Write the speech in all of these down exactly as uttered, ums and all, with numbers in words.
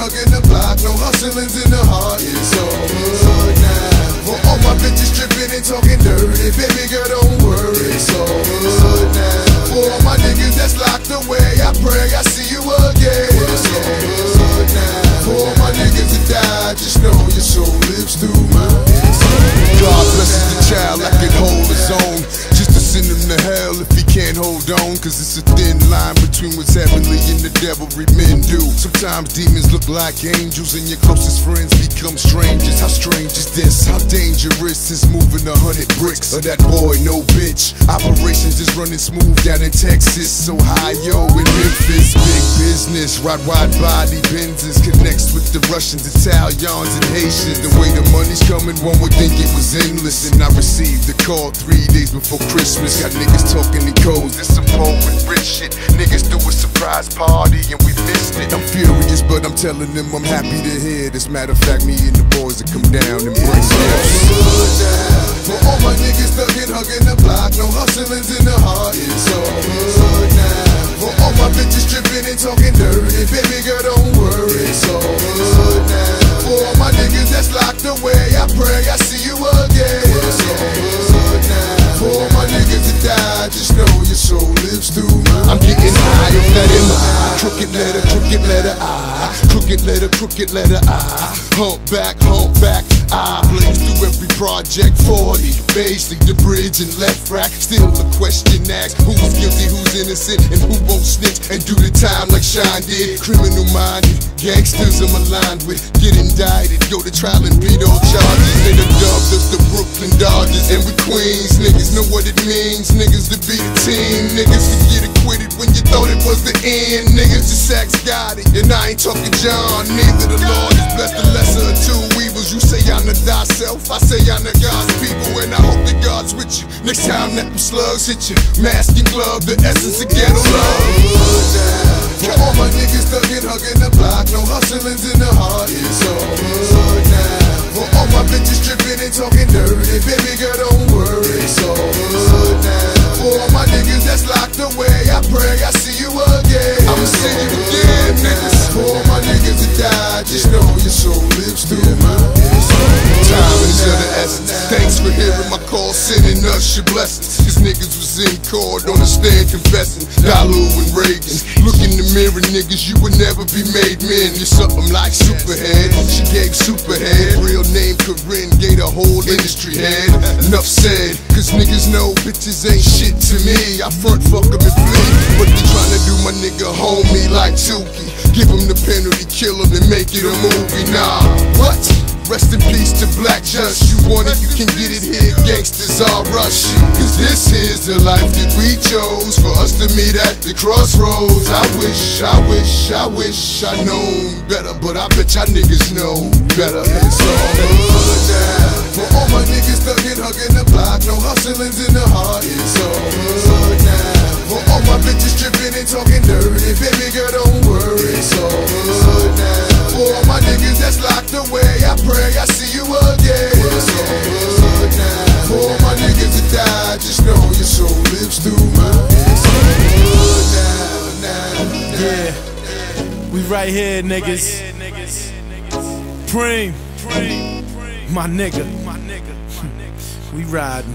hugging the block, no hustling's in the heart. It's all hood now. For all my bitches tripping and talking dirty, baby girl, don't worry. It's all hood now. For all my niggas that's locked away, I pray I see you again. It's all hood now. For all my niggas that died, just know your soul lives through mine. God blesses the child like it hold his own. Just to send him to hell if he can't hold on. Cause it's a thin line between what's heavenly and the devilry men do. Sometimes demons look like angels and your closest friends become strangers. How strange is this? How dangerous is moving a hundred bricks of that boy, no bitch. Operations is running smooth down in Texas, Ohio, and Memphis. Big business, ride wide body Benzes connects with the Russians, Italians, and Haitians. The way the money's coming, one would think it was endless. And I received the call three days before Christmas. Got niggas talking in codes, this some poor and rich shit. Niggas do a surprise party and we missed it. I'm furious, but I'm telling them I'm happy to hear this. Matter of fact, me and the boys that come down and bring it. For all my niggas thuggin', hugging the block, no hustling's in the heart. It's all hood now. For all my bitches tripping and talking dirty, baby girl, don't worry. It's all hood now. For all my niggas that's locked away, I pray I see you again. It's all hood now. For all my niggas that died, just know your soul lives through mine. I'm getting high off that M I. Crooked letter, crooked letter I. Crooked letter, crooked letter I. Hump back, hump back I. Blaze through every project, forty. Basically the bridge and left rack. Still the question asked, who's guilty, who's innocent, and who won't snitch and do the time like Sean did. Criminal minded, gangsters I'm aligned with. Get indicted, go to trial and beat all charges. They the dubs, us the Brooklyn Dodgers. And we Queens, niggas know what it means. Niggas to be the team, niggas to get acquitted when you thought it was the end. Niggas just ask God it, and I ain't talking John. Neither the Lord is blessed the lesser of two evils. You say I'm the thyself, I say I'm the God's people. And I hope that God's with you next time that them slugs hit you. Mask and glove, the essence of ghetto love. For all my niggas thuggin', hugging the block, no hustling's in the heart. It's all hood now. For all my bitches tripping and talking dirty, baby girl, don't worry. It's all hood now. For all my niggas that's locked away, I pray I see you again. I'ma see you again, niggas. For all my niggas that died, just know your soul lives through mine. Time is of the essence. Thanks for hearing my call, sending us your blessings. Cause niggas was in court on the stand confessing. Dalu and Reagan. Look in the mirror, niggas, you would never be made men. You're something like Superhead. She gave Superhead. Real name Corinne gave the whole industry head. Enough said, cause niggas know bitches ain't shit to me. I front fuck them and flee, but they tryna do my nigga homie like Tukey. Give him the penalty, kill him and make it a movie. Nah, what? Rest in peace to Black Just. You want it, you can get it here. Gangsters all rush. Cause this is the life that we chose for us to meet at the crossroads. I wish, I wish, I wish I known better, but I bet y'all niggas know better. It's all hood now. For all my niggas thuggin', hugging the block, no hustling's in the heart. It's all hood now. For all my bitches tripping and talking dirty, baby girl, don't worry. It's all hood now. For all my niggas that's locked away, I pray I see you again. It's all hood now. For all my niggas that died, just know your soul lives through mine. It's all hood now, now, now. Yeah, we right here, niggas. Preem, my nigga. We riding.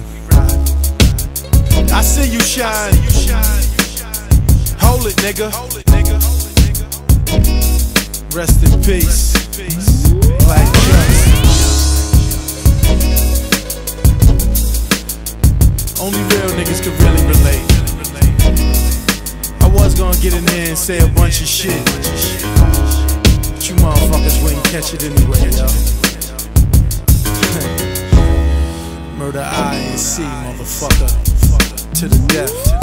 I see you shine. Hold it, nigga. Rest in peace, Black Just. Only real niggas can really relate. I was gonna get in there and say a bunch of shit, but you motherfuckers wouldn't catch it anyway, yo. Murder I and C, motherfucker, to the death.